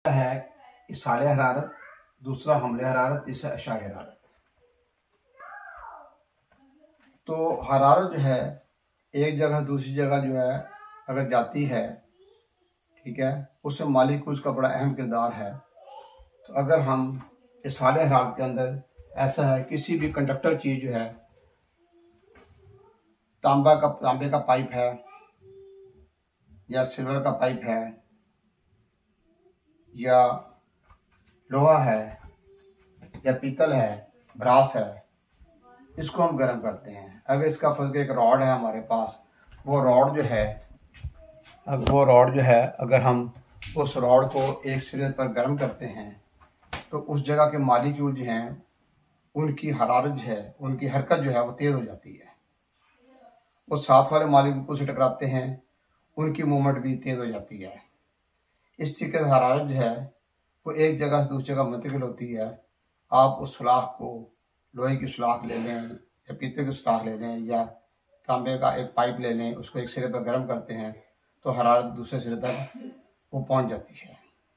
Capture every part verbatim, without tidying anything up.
है इसाले हरारत, दूसरा हमले हरारत, तीसरा अशाए हरारत। तो हरारत जो है एक जगह दूसरी जगह जो है अगर जाती है, ठीक है, उसमें मालिक्यूल्स का बड़ा अहम किरदार है। तो अगर हम इसाले हरारत के अंदर ऐसा है, किसी भी कंडक्टर चीज़ जो है, तांबा का तांबे का पाइप है या सिल्वर का पाइप है या लोहा है या पीतल है, ब्रास है, इसको हम गर्म करते हैं। अगर इसका फर्ज एक रॉड है हमारे पास, वो रॉड जो है अब वो रॉड जो है अगर हम उस रॉड को एक सिरे पर गर्म करते हैं तो उस जगह के मालिक्यूल जो हैं उनकी हरारत जो है, उनकी हरकत जो है वो तेज़ हो जाती है। वो साथ वाले मालिक्यूल से टकराते हैं, उनकी मूवमेंट भी तेज़ हो जाती है। इस तरीके से हरारत जो है वो एक जगह से दूसरी जगह मुंतकिल होती है। आप उस सुलाख को, लोहे की सुलाख ले लें या पीतल की सुलाख ले लें या तांबे का एक पाइप ले लें, उसको एक सिरे पर गर्म करते हैं तो हरारत दूसरे सिरे तक वो पहुंच जाती है।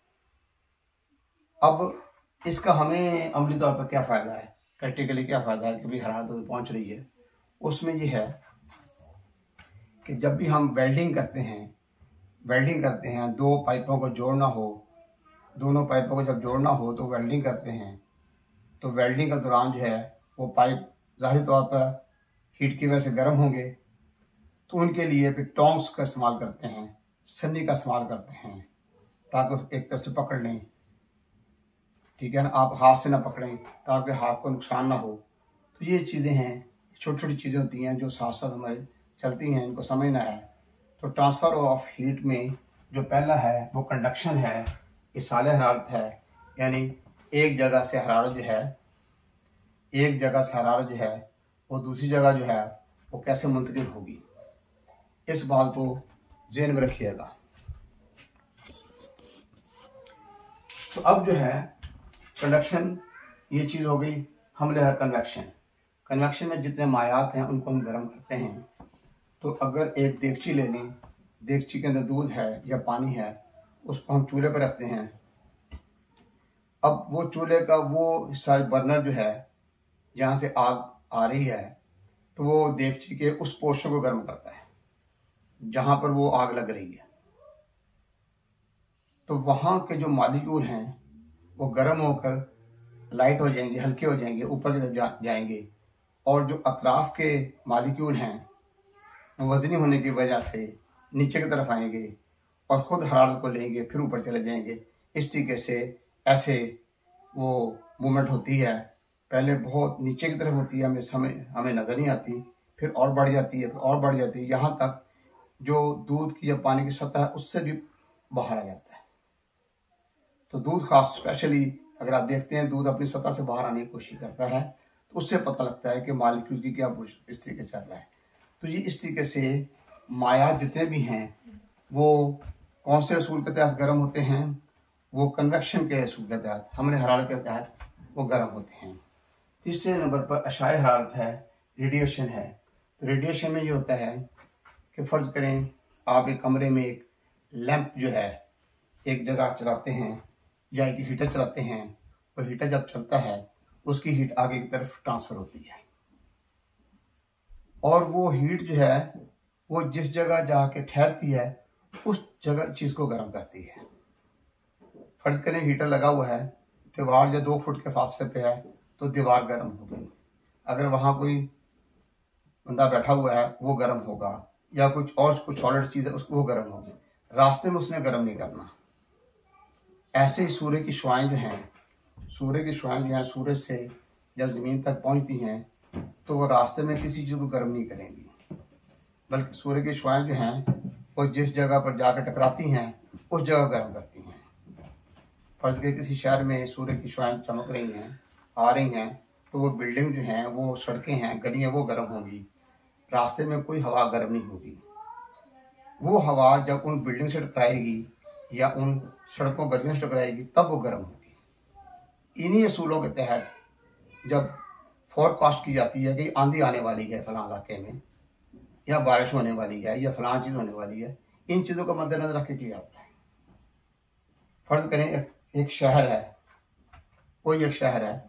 अब इसका हमें अमली तौर पर क्या फ़ायदा है, प्रैक्टिकली क्या फ़ायदा है कि भाई हरारत तो पहुंच रही है। उसमें ये है कि जब भी हम वेल्डिंग करते हैं वेल्डिंग करते हैं दो पाइपों को जोड़ना हो, दोनों पाइपों को जब जोड़ना हो तो वेल्डिंग करते हैं, तो वेल्डिंग के दौरान जो है वो पाइप ज़ाहिर तौर पर हीट की वजह से गर्म होंगे, तो उनके लिए फिर टोंग्स का इस्तेमाल करते हैं, सन्नी का इस्तेमाल करते हैं ताकि एक तरफ से पकड़ लें, ठीक है ना, आप हाथ से ना पकड़ें ताकि हाथ को नुकसान ना हो। तो ये चीज़ें हैं, छोटी छोटी चीज़ें होती हैं जो साथ साथ हमारे चलती हैं, इनको समझना है। तो ट्रांसफ़र ऑफ हीट में जो पहला है वो कंडक्शन है, इसाले हरारत है, यानी एक जगह से हरारत जो है एक जगह से हरारत जो है वो दूसरी जगह जो है वो कैसे मुंतकिल होगी, इस बात को ज़हन में रखिएगा। तो अब जो है कंडक्शन ये चीज़ हो गई, हमले हर कन्वेक्शन। कन्वेक्शन में जितने मायात हैं उनको हम गर्म करते हैं। तो अगर एक देगची ले लें, देगची के अंदर दूध है या पानी है, उसको हम चूल्हे पर रखते हैं। अब वो चूल्हे का वो हिस्सा बर्नर जो है जहाँ से आग आ रही है, तो वो देगची के उस पोर्शन को गर्म करता है जहाँ पर वो आग लग रही है। तो वहाँ के जो मालिक्यूल हैं वो गर्म होकर लाइट हो जाएंगे, हल्के हो जाएंगे, ऊपर की तरफ जा, जाएंगे और जो अतराफ के मालिक्यूल हैं वज़नी होने की वजह से नीचे की तरफ आएंगे और ख़ुद हरारत को लेंगे, फिर ऊपर चले जाएंगे। इस तरीके से ऐसे वो मूवमेंट होती है। पहले बहुत नीचे की तरफ होती है, हमें समय हमें नज़र नहीं आती, फिर और बढ़ जाती है, फिर और बढ़ जाती है, यहाँ तक जो दूध की या पानी की सतह है उससे भी बाहर आ जाता है। तो दूध खास स्पेशली अगर आप देखते हैं दूध अपनी सतह से बाहर आने की कोशिश करता है, तो उससे पता लगता है कि मालिक्यूल की क्या इस तरीके से चल रहा है। तो ये इस तरीके से मायात जितने भी हैं वो कौन से असूल के तहत गर्म होते हैं, वो कन्वेक्शन के असूल के तहत, हमले हरारत के तहत वो गर्म होते हैं। तीसरे नंबर पर अशाए हरारत है, रेडिएशन है। तो रेडिएशन में ये होता है कि फ़र्ज़ करें आप एक कमरे में एक लैंप जो है एक जगह चलाते हैं या एक हीटर चलाते हैं, और हीटर जब चलता है उसकी हीट आगे की तरफ ट्रांसफ़र होती है और वो हीट जो है वो जिस जगह जाके ठहरती है उस जगह चीज़ को गर्म करती है। फर्ज करें हीटर लगा हुआ है, दीवार या दो फुट के फासले पे है, तो दीवार गर्म हो गई। अगर वहाँ कोई बंदा बैठा हुआ है वो गर्म होगा, या कुछ और कुछ सॉलिड चीज़ है उसको वो गर्म होगी, रास्ते में उसने गर्म नहीं करना। ऐसे ही सूर्य की शुआएं जो हैं सूर्य की शुआएं जो हैं सूरज से जब ज़मीन तक पहुँचती हैं तो वो रास्ते में किसी चीज़ को गर्म नहीं करेंगी, बल्कि सूर्य की शुआएं जो हैं वो जिस जगह पर जाकर टकराती हैं उस जगह गर्म करती हैं। फर्ज के किसी शहर में सूर्य की शुआएं चमक रही हैं, आ रही हैं, तो वो बिल्डिंग जो हैं, वो सड़कें हैं, गलियाँ, वो गर्म होंगी, रास्ते में कोई हवा गर्म नहीं होगी। वो हवा जब उन बिल्डिंग से टकराएगी या उन सड़कों गलियों से टकराएगी तब वो गर्म होगी। इन्हीं असूलों के तहत जब फोरकास्ट की जाती है कि आंधी आने वाली है फलां इलाके में, या बारिश होने वाली है, या फलां चीज़ होने वाली है, इन चीज़ों को मद्देनजर रख के किया जाता है। फर्ज करें एक एक शहर है, कोई एक शहर है,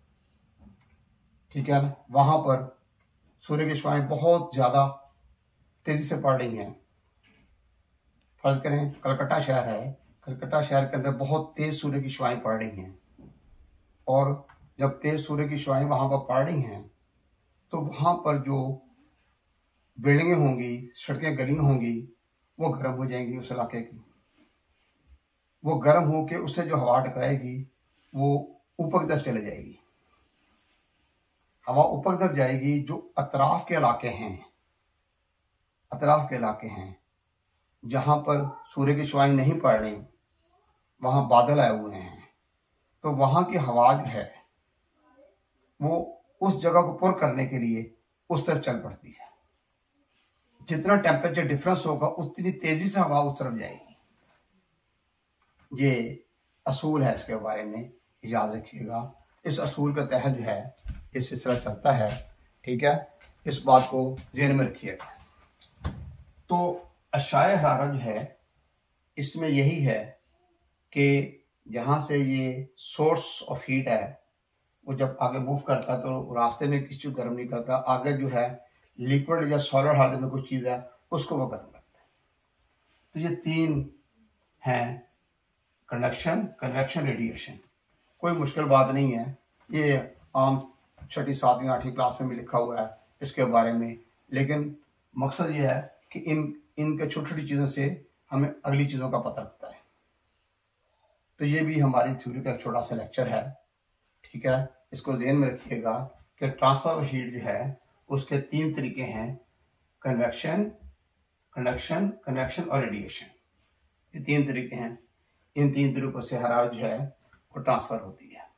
ठीक है ना, वहां पर सूर्य की शुआएं बहुत ज्यादा तेजी से पड़ रही हैं। फर्ज करें कलकत्ता शहर है, कलकत्ता शहर के अंदर बहुत तेज सूर्य की शुआएं पड़ रही हैं, और जब तेज सूर्य की शुआएं वहां पर पड़ रही हैं तो वहां पर जो बिल्डिंगें होंगी, सड़कें, गलियां होंगी, वो गर्म हो जाएंगी उस इलाके की। वो गर्म होकर उससे जो हवा टकराएगी वो ऊपर की तरफ चले जाएगी। हवा ऊपर की तरफ जाएगी, जो अतराफ के इलाके हैं, अतराफ के इलाके हैं जहां पर सूर्य की शुआएं नहीं पड़ रही, वहां बादल आए हुए हैं, तो वहां की हवा जो है वो उस जगह को पुर करने के लिए उस तरफ चल पड़ती है। जितना टेम्परेचर डिफरेंस होगा उतनी तेजी से हवा उस तरफ जाएगी। ये असूल है, इसके बारे में याद रखिएगा। इस असूल के तहत जो है ये सिलसिला चलता है, ठीक है, इस बात को ज़हन में रखिएगा। तो अशाए हरारत जो है इसमें यही है कि जहाँ से ये सोर्स ऑफ हीट है वो जब आगे मूव करता है तो रास्ते में किसी चीज गर्म नहीं करता, आगे जो है लिक्विड या सॉलिड हालत में कुछ चीज़ है उसको वो गर्म करता है। तो ये तीन हैं, कंडक्शन, कन्वेक्शन, रेडिएशन। कोई मुश्किल बात नहीं है, ये आम छठी सातवीं आठवीं क्लास में भी लिखा हुआ है इसके बारे में, लेकिन मकसद ये है कि इन इनके छोटी छोटी चीज़ों से हमें अगली चीज़ों का पता लगता है। तो ये भी हमारी थ्योरी का एक छोटा सा लेक्चर है, ठीक है। इसको ध्यान में रखिएगा कि ट्रांसफर ऑफ हीट जो है उसके तीन तरीके हैं, कन्वेक्शन, कंडक्शन, कन्वेक्शन और रेडिएशन। ये तीन तरीके हैं। इन तीन तरीकों से हरारत जो है वो ट्रांसफर होती है।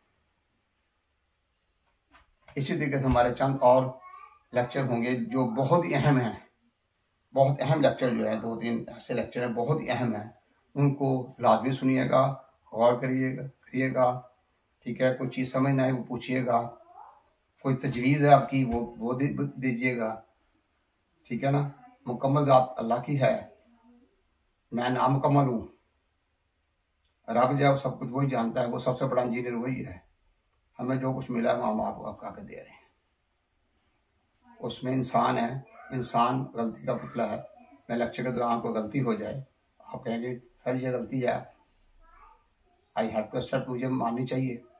इसी तरीके से हमारे चंद और लेक्चर होंगे जो बहुत ही अहम हैं, बहुत अहम लेक्चर जो है, दो तीन ऐसे लेक्चर हैं बहुत ही अहम हैं, उनको लाजमी सुनिएगा, गौर करिएगा करिएगा ठीक है। कोई चीज़ समझ ना आए वो पूछिएगा, कोई तजवीज़ है आपकी वो वो दीजिएगा, ठीक है ना। मुकम्मल ज़ात अल्लाह की है, मैं नामुकम्मल हूँ। रब जो है सब कुछ वही जानता है, वो सबसे बड़ा इंजीनियर वही है। हमें जो कुछ मिला है वो हम आपको आपका के दे रहे हैं। उसमें इंसान है, इंसान गलती का पुतला है। मैं लेक्चर के दौरान कोई गलती हो जाए, आप कहेंगे सर ये गलती है, आई हैव टू एक्सेप्ट, मुझे माननी चाहिए।